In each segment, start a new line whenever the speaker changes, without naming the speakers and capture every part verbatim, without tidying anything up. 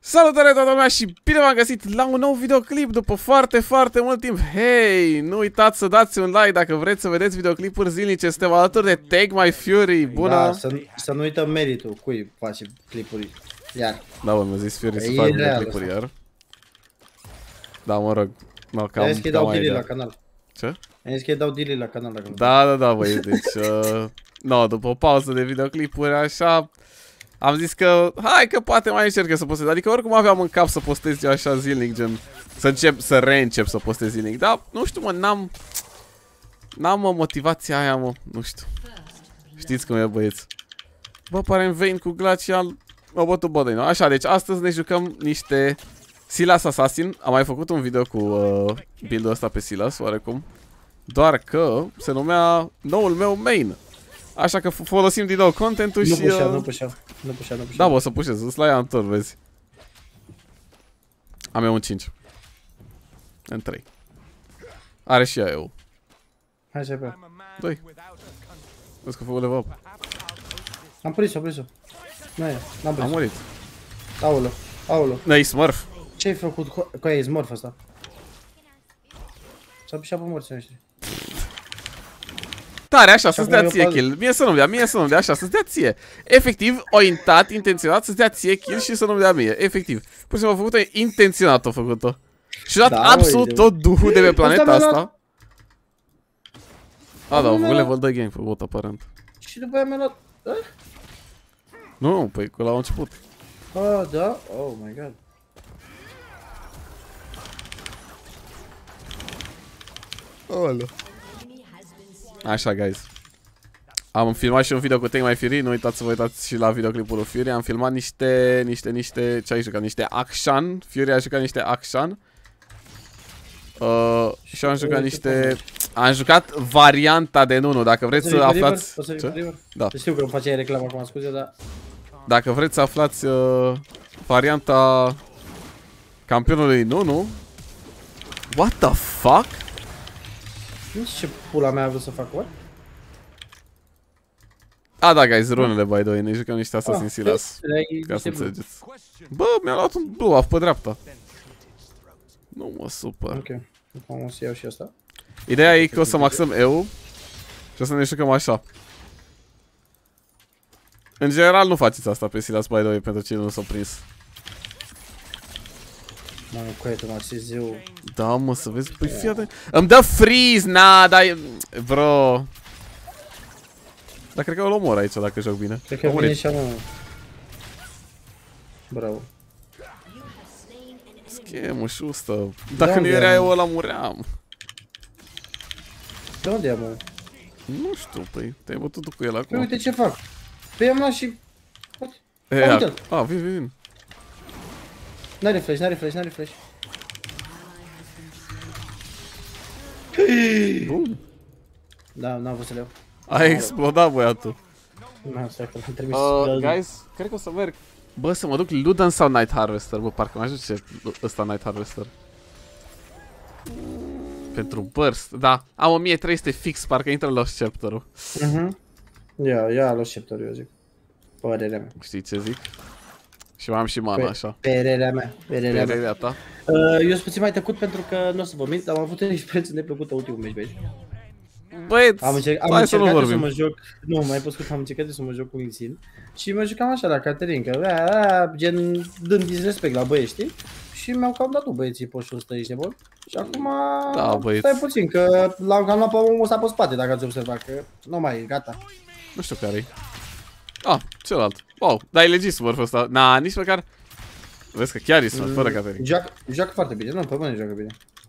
Salutare toată lumea și bine v-am găsit la un nou videoclip după foarte, foarte mult timp. Hei, nu uitați să dați un like dacă vreți să vedeți videoclipuri zilnice. Suntem alături de Take My Fury. Bună!
Da, să, să nu uităm meritul cui face clipuri iar.
Da, bă, mi-a zis Fury să
E
fac
real
videoclipuri iar. Da, mă rog. No, cam,
Ai că-i dau delay la canal.
Ce?
Ai zis că-i dau delay la canal dacă nu.
Da, da, da, băi, deci... Uh, no, după o pauză de videoclipuri, așa... Am zis că, hai că poate mai încerc să postez. Adică oricum aveam în cap să postez eu așa zilnic, gen... Să încep, să reîncep să postez zilnic. Dar, nu știu, mă, n-am... N-am mă, motivația aia, mă, nu știu. Știți cum e, băieți. Bă, pare în vein cu Glacial. Mă bătu bădăi, nu? Așa, deci astăzi ne jucăm niște... Silas Assassin. Am mai făcut un video cu uh, build-ul ăsta pe Silas, oarecum. Doar că se numea noul meu main. Așa că folosim din nou contentul
nu
și...
Pușea,
uh...
nu pușea, nu pușea, nu pușea.
Da, bă, o să pușez, îți la ea în tot, vezi. Am eu un cinci. În trei. Are și ea eu.
Hai să pe.
doi. Vezi că fă level up.
Am prins-o, am prins-o. Nu e, n-am prins-o.
Am murit.
Aoleu, aoleu.
N-ai smurf.
Ce-ai făcut cu, cu aia, e smurf ăsta? S-a pișat pe morți ăștia.
Tare, așa, să-ți dea ție
eu
kill. Mie să nu-mi dea, mie să nu-mi dea, așa, să-ți dea ție. Efectiv, o intat, intenționat, să-ți dea ție kill și să nu-mi dea mie. Efectiv. Pur și simplu a făcut-o, intenționat a făcut-o. Și a dat
Da,
absolut
uite.
tot duhul de pe planeta
Asta mi-a
asta. A, da,
mi-a
am făcut
luat-
level doi game făcut, aparent.
Și după aia mi-a luat... Ah?
Nu, nu, păi, că la început.
Ah, da? Oh my god.
Olă. Așa, guys. Am filmat și un video cu Take My Fury, nu uitați să vă uitați și la videoclipul lui Fury. Am filmat niște, niște, niște, ce ai jucat? Niște action. Fury a jucat niște action. Uh, și am jucat niște... Am jucat varianta de Nunu, dacă vreți să aflați... Ce? Da.
Știu că îmi face reclamă acum, scuze, dar...
Dacă vreți să aflați uh, varianta campionului Nunu... What the fuck?
Nu știu ce pula mea a vrut să fac, what?
A, da, guys, runele, by the way, ne jucăm niște Assassin's Silas.
le-ai
Ca să
niște blu.
înțelegeți. Bă, mi-a luat un blue off pe dreapta. Nu mă supăr.
Ok, acum o să iau și asta.
Ideea e că o să maxăm eu și o să ne jucăm așa. În general nu faceți asta pe Silas, by the way, pentru cine nu s-a prins.
Mă, cu aia, tu maxezi eu...
Da, mă, să vezi, păi fii atent. Îmi dă freeze, na, dar e... Bro. Dar cred că îl omor aici dacă joc bine.
Cred că
A
vine
murit.
și-a, mă. Bravo.
Schemul și ustă. Dacă
Da,
nu
da,
era
mă.
eu, ăla muream.
De unde ia, mă?
Nu știu, păi, te-ai bătut tu cu el
Păi
acum.
uite ce fac. Păi am luat și...
E,
A,
a,
uite-l.
a, vin, vin, vin.
N-are flash, n-are flash, n-are flash.
Bun.
Da, n-am vrut să le iau.
A explodat băiatul.
Nu, stai că l-am trimis.
Uh, guys, cred că o să merg. Bă, să mă duc Ludan sau Night Harvester, bă, parcă mai ajunge ăsta Night Harvester. Pentru burst, da. Am o mie trei sute fix, parcă intră Lost Chapter-ul.
Mhm. Ia, ia Lost Chapter, eu zic. Părerea mea.
Știi ce zic? Și mai am și mana, așa.
Părerea mea, părerea mea.
Părerea ta?
Uh, eu sunt puțin mai tăcut pentru că nu o să vă mint, dar am avut o experiență neplăcută ultimul meci, băieți.
Băieți,
Am, încerc, am
hai să nu
încercat să,
vorbim.
mă joc, nu, mai pe scurt, am încercat să mă joc cu Lixin și mă jucam așa la Caterin, că a, a, gen dând disrespect la băieți, știi? Și mi-au cam dat băieții poșul ăsta, ești nebun? Și acum
Da, băieți.
stai puțin, că l-am cam luat pe omul ăsta pe spate, dacă ați observat, că nu mai e, gata.
Nu știu care-i. Ah, celălalt. Wow, dar e legit smurf ăsta. Na, nici măcar... Vezi că chiar e smurf, fără Caterin.
Joacă, joacă foarte bine, nu, pe bune joacă bine.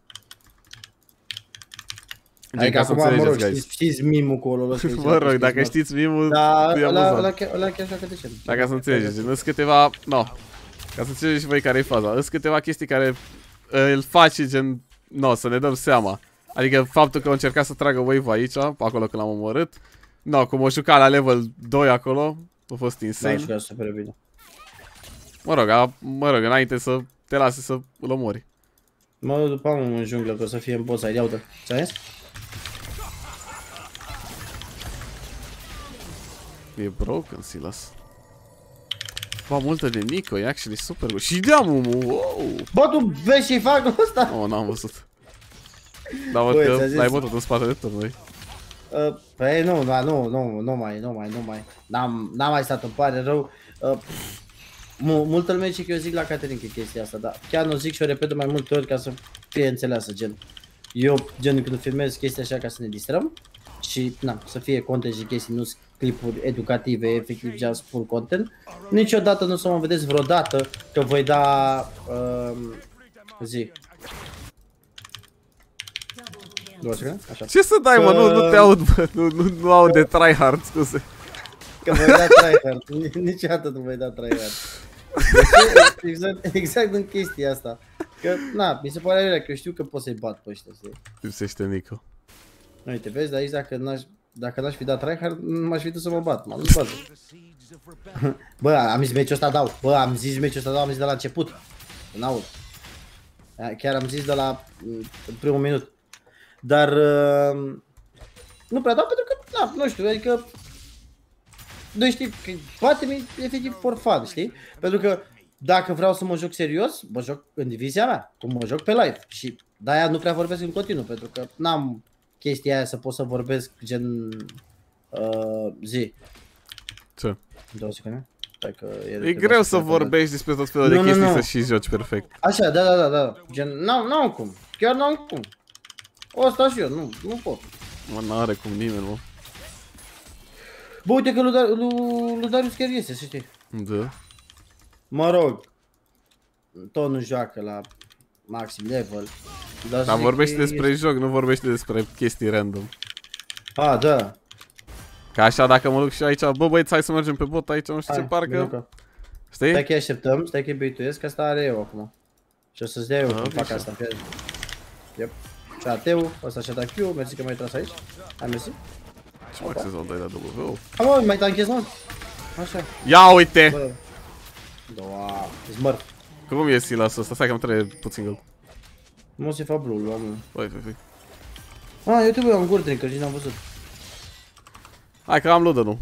Gen,
Adică
ca să
acum, mă rog,
înțelegeți, guys.
știți, știți mimul cu ăla ăsta.
Mă rog, dacă știți mimul,
Da,
e
ăla,
amuzant.
ăla, chiar- ăla chiar joacă decent.
Dacă să înțelegeți, gen, sunt câteva... No. Ca să înțelegeți și voi care e faza. Sunt câteva chestii care uh, îl face, gen... No, să ne dăm seama. Adică faptul că au încercat să tragă wave aici, acolo când l-am omorât. No, cum o juca la level doi acolo. A fost
Da,
insane.
și asta super bine.
Mă rog, a, mă rog, înainte să te lase să îl omori.
Mă duc după am în junglă, că o să fie în boss side, ia uite, ți-ai
E broken, Silas. Ba, multă de Nico, e actually super good. Și dea Mumu, wow!
Bă, tu vezi ce-i fac ăsta?
Oh, n-am văzut. Dar văd că l-ai bătut în spatele turnului.
Uh, păi nu, nu, nu, nu, nu mai, nu mai, nu mai. N-am, n-am mai stat, îmi pare rău. Uh, multă lume zice că eu zic la Caterin că chestia asta, dar chiar nu zic și o repet de mai multe ori ca să fie înțeleasă, gen. Eu, gen, când filmez chestia așa ca să ne distrăm și, na, să fie content și chestii, nu clipuri educative, efectiv just full content. Niciodată nu o să mă vedeți vreodată că voi da, uh, zi. Așa.
Ce să dai, mă? Nu, nu te aud, bă. Nu, nu, nu aud de tryhard, scuze.
Că voi da tryhard. Niciodată nu voi da tryhard. Deci, exact, exact în chestia asta. Că, na, mi se pare rău că eu știu că pot să-i bat pe ăștia, știi?
Lipsește Nico.
Uite, vezi, dar aici dacă n-aș dacă n-aș fi dat tryhard, m-aș fi dus să mă bat. M-am dus bază. Bă, am zis meciul ăsta dau. Bă, am zis meciul ăsta dau, am zis de la început. N-aud. Chiar am zis de la primul minut. Dar uh, nu prea dau pentru că, na, nu știu, adică nu știi, că bate-mi efectiv for fun, știi? Pentru că dacă vreau să mă joc serios, mă joc în divizia mea, cum mă joc pe live și de-aia nu prea vorbesc în continuu, pentru că n-am chestia aia să pot să vorbesc gen uh, zi.
Ce?
Două secunde? Că e,
e greu să vorbești despre tot felul de
nu,
chestii
nu, nu.
să și joci perfect.
Așa, da, da, da, da, gen, n-am cum, chiar n-am cum. O stau și eu, nu, nu pot.
Mă, n-are cum nimeni, mă.
Bă, uite că lui Darius chiar iese, să știi.
Da.
Mă rog, tot nu joacă la maxim level. Dar,
dar vorbește despre iese. Joc, nu vorbește despre chestii random.
A, da.
Ca așa dacă mă duc și aici, bă băieți, hai să mergem pe bot aici, nu știu hai, ce, parcă... Minuca. Știi?
Stai că așteptăm, stai că-i beituiesc, că asta are eu acum. Și o să-ți dea eu cum fac asta, fie. Yep. Și ateu, ăsta și-a dat Q, mersi că m-ai tras aici. Hai, mersi.
Ce mă accesăm dai la W?
Hai mă, mai tanchez, mă. Așa.
Ia uite!
Bă. Doa, smurf.
Cum e Silas ăsta? Stai că îmi trebuie puțin gol.
Nu se fac blue, luam.
Băi, fii, fii.
Ah, eu trebuie un gurd drinker și n-am văzut.
Hai că am ludă, nu?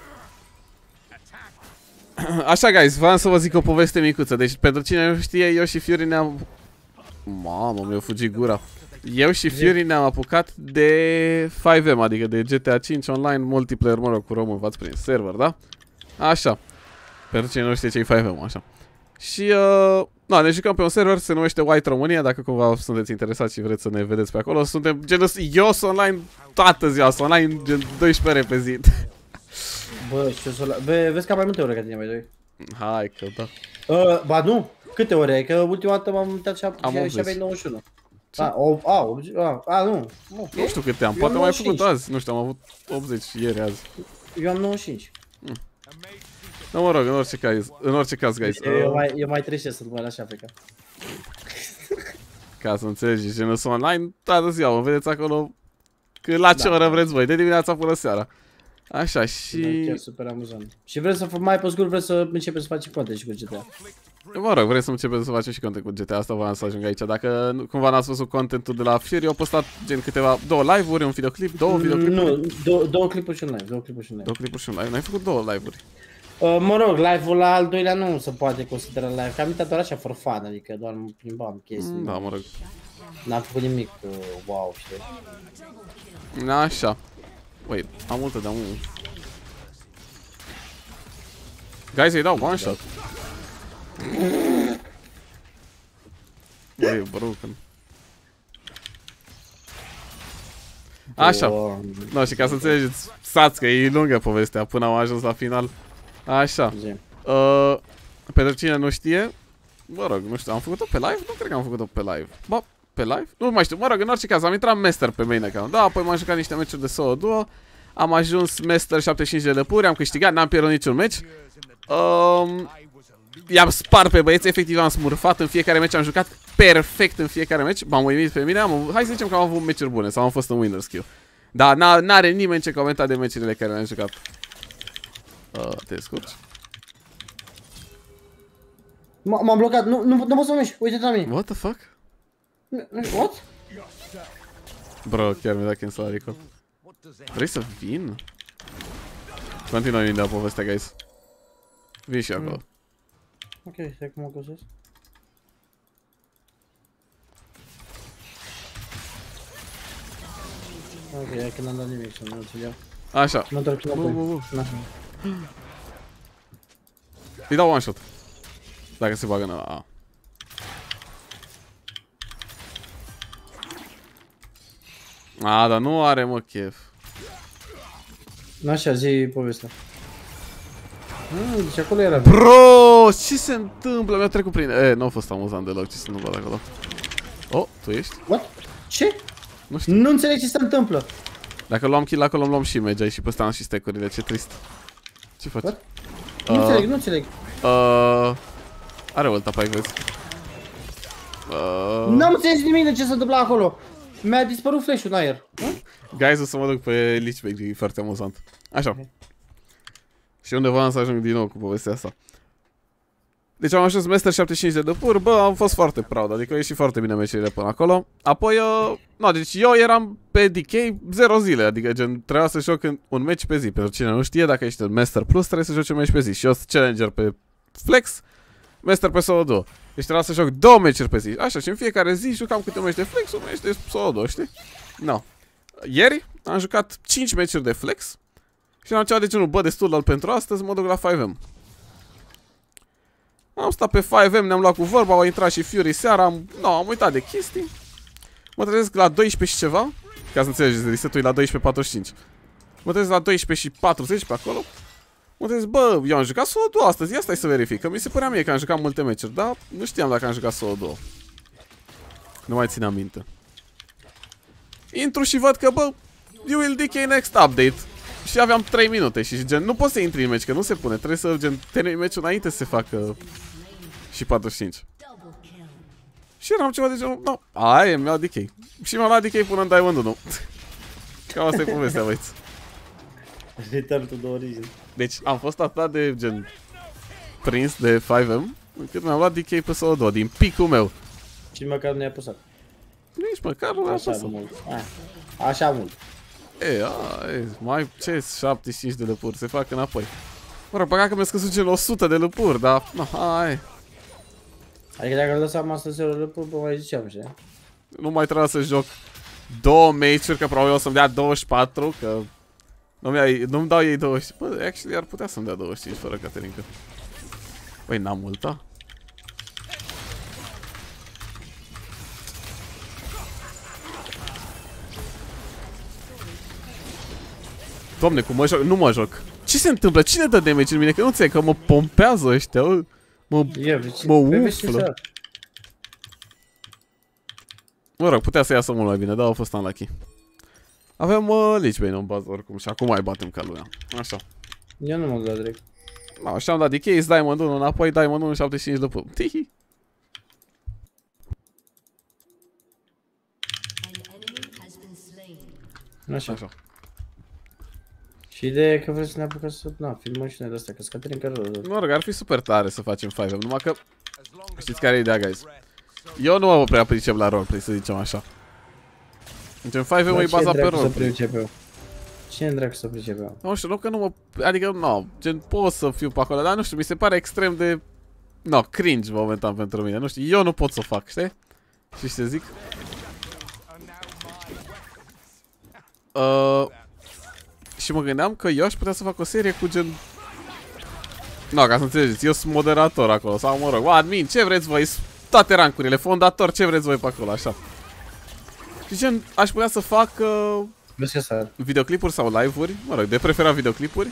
Așa, guys, vreau să vă zic o poveste micuță. Deci, pentru cine nu știe, eu și Fury ne-am... Mamă, mi-a fugit gura. Eu și Fury ne-am apucat de cinci M, adică de G T A cinci online multiplayer, mă rog, cu român, v-ați prins server, da? Așa. Pentru cine nu știe ce-i cinci M, așa. Și, uh, na, ne jucăm pe un server, se numește White România, dacă cumva sunteți interesați și vreți să ne vedeți pe acolo. Suntem genul, eu sunt online toată ziua, sunt online gen doisprezece ore pe zi.
Bă, și eu să la... Bă, vezi că am mai multe ore ca tine, mai doi.
Hai că da.
Uh, ba nu, câte ore ai? Că ultima dată m-am uitat și aveai nouăzeci și unu.
Ce?
A, o, a, optzeci, a, a, nu. Okay.
Nu știu câte am, poate am mai făcut azi, nu știu, am avut optzeci ieri azi.
Eu am nouăzeci și cinci.
Hmm. Nu, mă rog, în orice caz, în orice caz, guys.
Eu mai, eu mai trece să-l mai așa pe ca.
Ca să înțelegeți, genul sunt online toată ziua, mă vedeți acolo că la ce da. oră vreți voi, de dimineața până seara. Așa și...
Da, chiar super amuzant. Și vrem să mai pe scurt, vrem să începem să facem content și cu G T A.
Mă rog, vrem să începem să facem și content cu G T A, asta voiam să ajung aici. Dacă cumva n-ați văzut contentul de la Fury, eu au postat gen câteva, două live-uri, un videoclip, două videoclipuri.
Nu, două, două clipuri și un live, două clipuri și un live.
Două clipuri și un live, n-ai făcut două live-uri.
Uh, mă rog, live-ul la al doilea nu se poate considera live, că am uitat doar așa for fun, adică doar mă plimbam chestii.
Mm, da, mă rog.
N-am făcut nimic, uh, wow, știi?
Așa. Wait, am multă de-am unul. Guys, îi dau one shot. Băi, broken. Așa. No, și ca să înțelegeți, stați că e lungă povestea până am ajuns la final. Așa. Uh, pentru cine nu știe, mă rog, nu știu, am făcut-o pe live? Nu cred că am făcut-o pe live. Ba, pe live? Nu mai știu, mă rog, în orice caz, am intrat master pe main account. Da, apoi m-am jucat niște meciuri de solo duo. Am ajuns master șaptezeci și cinci de lăpuri, am câștigat, n-am pierdut niciun meci. Um, I-am spart pe băieți, efectiv am smurfat în fiecare meci, am jucat perfect în fiecare meci. M-am uimit pe mine, am, hai să zicem că am avut meciuri bune sau am fost în winner skill. Dar n-are nimeni ce comenta de meciurile care le-am jucat. Uh, te descurci?
M-am blocat, nu, nu, nu pot să mă mișc, uite-te la mine.
What the fuck?
What?
Bro, chiar mi-a dat cancel la recall. Vrei să vin? Continuăm de povestea, guys. Vin și acolo.
Ok, stai cum o găsesc. Ok, hai că n-am dat nimic să nu ți-l iau.
Așa.
Mă întorc la
Bu, bu, bu.
Așa.
Îi dau one shot. Dacă se bagă în ăla. A, dar nu are, mă, chef.
Așa, zi povestea. Mm, deci acolo era.
Bro, ce se întâmplă? Mi-a trecut prin... E, nu a fost amuzant deloc ce se întâmplă de acolo. Oh, tu ești?
What? Ce?
Nu știu.
Nu înțeleg ce se întâmplă.
Dacă luam kill acolo, îmi luam și magi și pe ăsta am și stack-urile, ce trist. Ce faci?
What? Nu uh, înțeleg, nu înțeleg.
Uh, are ult apa, vezi. Uh,
N-am înțeles nimic de ce se întâmplă acolo. Mi-a dispărut flash-ul în aer.
Guys, o să mă duc pe Lichbag, e foarte amuzant. Așa. Okay. Și undeva am să ajung din nou cu povestea asta. Deci am ajuns Master șaptezeci și cinci de dăpuri, bă, am fost foarte proud, adică au ieșit foarte bine meciurile până acolo. Apoi, uh, no, deci eu eram pe D K zero zile, adică gen trebuia să joc un match pe zi. Pentru cine nu știe, dacă ești în Master Plus, trebuie să joci un match pe zi. Și eu sunt Challenger pe Flex, Master pe solo doi. Deci trebuia să joc două meciuri pe zi. Așa, și în fiecare zi jucam câte un match de Flex, un match de solo doi, știi? No. Ieri am jucat cinci meciuri de Flex și am ceva de genul, bă, destul pentru astăzi, mă duc la cinci M. Am stat pe cinci M, ne-am luat cu vorba, au intrat și Fury seara, am, no, am uitat de chestii. Mă trezesc la doisprezece și ceva, ca să înțelegeți, resetul e la doisprezece patruzeci și cinci. Mă trezesc la doisprezece și patruzeci pe acolo. Mă trezesc, bă, eu am jucat solo doi astăzi, ia stai să verific, că mi se părea mie că am jucat multe meciuri, dar nu știam dacă am jucat solo doi. Nu mai țineam minte. Intru și văd că, bă, you will D K next update. Și aveam trei minute și gen, nu poți să intri în match, că nu se pune, trebuie să gen, termini match-ul înainte să se facă și patruzeci și cinci. Și eram ceva de genul, no, aia mi-au D K. Și mi-au luat D K până în Diamond unu. Cam asta e povestea, băieți.
Return to the origin.
Deci am fost atât de gen prins de cinci M, încât mi-am luat D K pe solo doi, din picul meu.
Și măcar nu i-a apăsat.
Nici măcar nu i-a
Așa
apăsat.
mult. A, așa mult.
E, a, e, mai ce șaptezeci și cinci de lăpuri, se fac înapoi. Mă rog, păcat că mi-a scăzut gen o sută de lăpuri, dar, no, hai.
Adică dacă îl lăsam asta zero lăpuri, bă, mai ziceam, știi?
Nu mai trebuia să joc două match-uri, că probabil o să-mi dea douăzeci și patru, că nu-mi nu dau ei douăzeci și cinci. Bă, actually ar putea să-mi dea douăzeci și cinci fără Caterinca. Păi, n-am multa. Doamne, cum mă joc? Nu mă joc. Ce se întâmplă? Cine dă damage în mine? Că nu înțeleg, că mă pompează ăștia. Mă, mă umflă. Mă rog, putea să iasă mult mai bine, dar au fost unlucky. Avem uh, Lichbane în bază oricum și acum mai batem ca lumea. Așa.
Eu nu mă dau direct.
No, și am dat D K, Diamond unu înapoi, Diamond unu șaptezeci și cinci după. Tihi.
Așa.
Așa.
Și ideea e că vrei să ne apucăm să, na, filmăm și noi de astea, că scaterim că rău.
Mă rog, ar fi super tare să facem cinci M, numai că știți care e ideea, guys? Eu nu mă prea pricep la roleplay, să zicem așa. Deci în cinci M e baza pe roleplay.
Cine dracu să pricepe eu?
Nu știu, nu că nu mă... Adică, nu, gen, pot să fiu pe acolo, dar nu știu, mi se pare extrem de... No, cringe momentan pentru mine, nu știu, eu nu pot să o fac, știi? Și ce zic? Uh, și mă gândeam că eu aș putea să fac o serie cu gen... No, ca să înțelegeți, eu sunt moderator acolo, sau mă rog, admin, ce vreți voi, toate rancurile, fondator, ce vreți voi pe acolo, așa. Și gen, aș putea să fac... Uh, videoclipuri sau live-uri, mă rog, de preferat videoclipuri.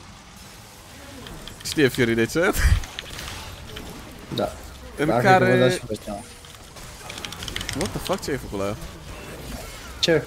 Știe Fury de ce?
Da.
În
da,
care...
What
the fuck, ce ai făcut la ea?
Ce?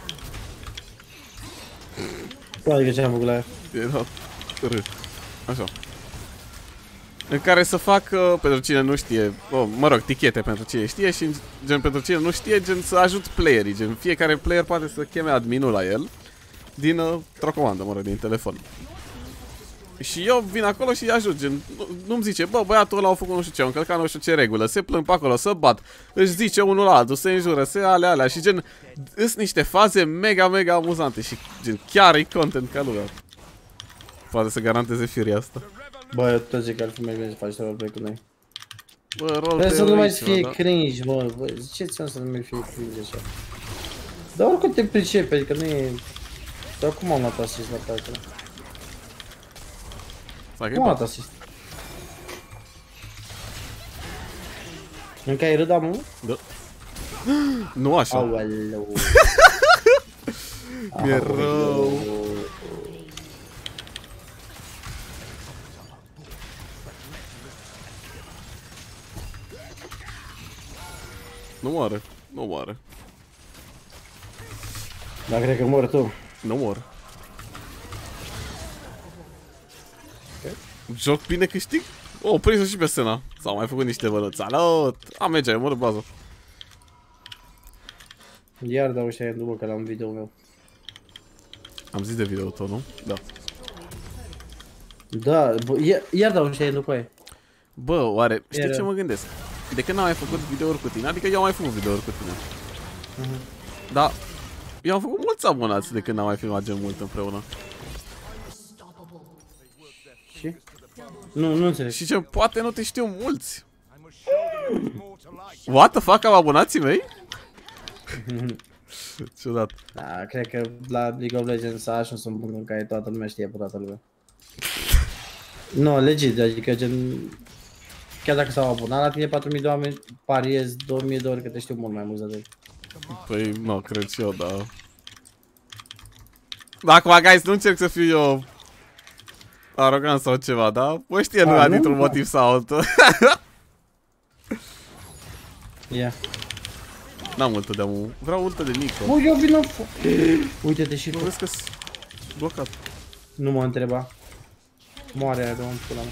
Adică ce am făcut la ea?
E dat râ. Așa. În care să fac, uh, pentru cine nu știe, oh, mă rog, tichete pentru cine știe și gen pentru cine nu știe, gen să ajut playerii, gen fiecare player poate să cheme adminul la el din uh, o comandă, mă rog, din telefon. Și eu vin acolo și îi ajut, gen, nu-mi zice, bă, băiatul ăla a făcut nu știu ce, a încălcat nu știu ce regulă, se plâng pe acolo, să bat, își zice unul la altul, se înjură, se alea, alea și gen, îs niște faze mega, mega amuzante și gen, chiar e content ca lumea. Poate să garanteze Fury asta.
Bă, eu tot zic că ar fi mai bine să faci roleplay cu noi.
Bă, rol
Trebuie să nu mai fie
da?
cringe, bă, bă, ziceți-mi să nu mai fie cringe așa. Dar oricum te pricepi, adică nu e... Dar cum am luat asist la partea? Cum am luat asist? Încă ai râda, mă?
Da. Nu așa.
Aoleu.
Mi-e rău. Nu moare, nu moare.
Dar cred că mor tu.
Nu mor. Joc bine câștig? Oh, prins-o și pe Sena. S-au mai făcut niște vălăți. Salut! A, merge, mă de bază.
Iar dau ăștia după că l-am video meu.
Am zis de video tău, nu? Da.
Da, bă, iar, iar dau ăștia după aia.
Bă, oare, știi
Era.
ce mă gândesc? De când n-am mai făcut videouri cu tine, adică eu am mai făcut videouri cu tine.
Uh-huh.
Da, eu am făcut mulți abonați de când n-am mai filmat gen mult împreună.
Și? Nu, nu înțeleg.
Și ce, poate nu te știu mulți. What the fuck, am abonații mei? Ciudat.
Da, cred că la League of Legends a ajuns un punct în care toată lumea știe pe toată lumea. Nu, legit, adică gen... Chiar dacă s-au abonat la tine patru mii de oameni, pariez două mii de ori că te știu mult mai mulți de atât.
Păi, nu, cred și eu, da. Da, acum, guys, nu încerc să fiu eu arogant sau ceva, da? Bă, știe lumea dintr-un motiv sau altul.
Ia. Yeah.
N-am ultă de amu. Vreau ultă de Nico.
Bă, eu vin în fo... Uite-te și tu.
Vezi că-s blocat.
Nu mă întreba. Moare aia de un pula mea.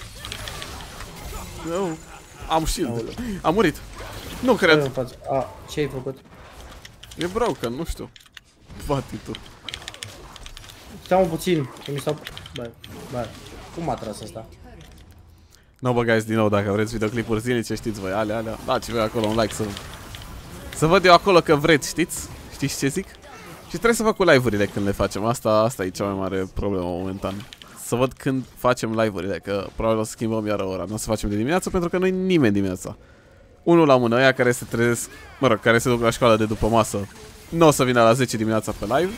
Eu am shield. Am murit. Nu cred.
A, ce ai făcut?
E broken, nu știu. Bati tu.
Stai-mă puțin, că mi s-au... Bă, bă, cum m-a tras asta?
Nu băgați din nou dacă vreți videoclipuri zilnice, știți voi, alea, alea. Dați voi acolo un like să... Să văd eu acolo că vreți, știți? Știți ce zic? Și trebuie să fac cu live-urile când le facem. Asta, asta e cea mai mare problemă momentan. Să văd când facem live-urile, că probabil o să schimbăm iară ora. Nu o să facem de dimineață pentru că nu e nimeni dimineața. Unul la mână, aia care se trezesc, mă rog, care se duc la școală de după masă, nu o să vină la zece dimineața pe live.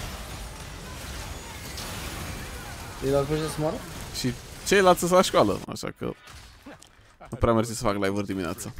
E la să moară?
Și ceilalți sunt la școală, așa că nu prea merge să fac live-uri dimineața.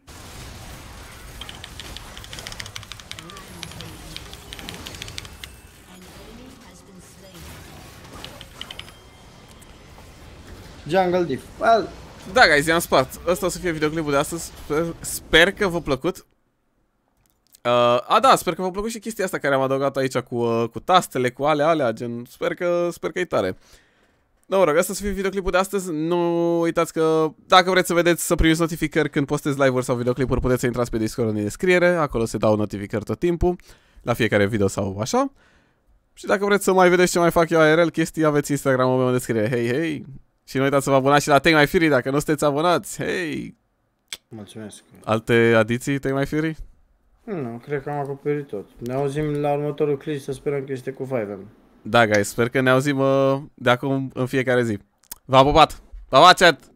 Jungle Diff. Well.
Da, guys, i-am spart. Ăsta o să fie videoclipul de astăzi. Sper, sper că v-a plăcut. Uh, a, da, sper că v-a plăcut și chestia asta care am adăugat aici cu, uh, cu tastele, cu alea, alea, gen, sper că, sper că e tare. Da, mă rog, asta o să fie videoclipul de astăzi. Nu uitați că dacă vreți să vedeți, să primiți notificări când postez live-uri sau videoclipuri, puteți să intrați pe Discord în descriere. Acolo se dau notificări tot timpul, la fiecare video sau așa. Și dacă vreți să mai vedeți ce mai fac eu I R L chestii, aveți Instagram-ul meu în descriere. Hei, hei! Și nu uitați să vă abonați și la Take My Fury dacă nu sunteți abonați. Hei!
Mulțumesc.
Alte adiții Take My Fury?
Nu, cred că am acoperit tot. Ne auzim la următorul clip, să sperăm că este cu Five M.
Da, guys, sper că ne auzim uh, de acum în fiecare zi. V-am pupat! Pa, pa, chat!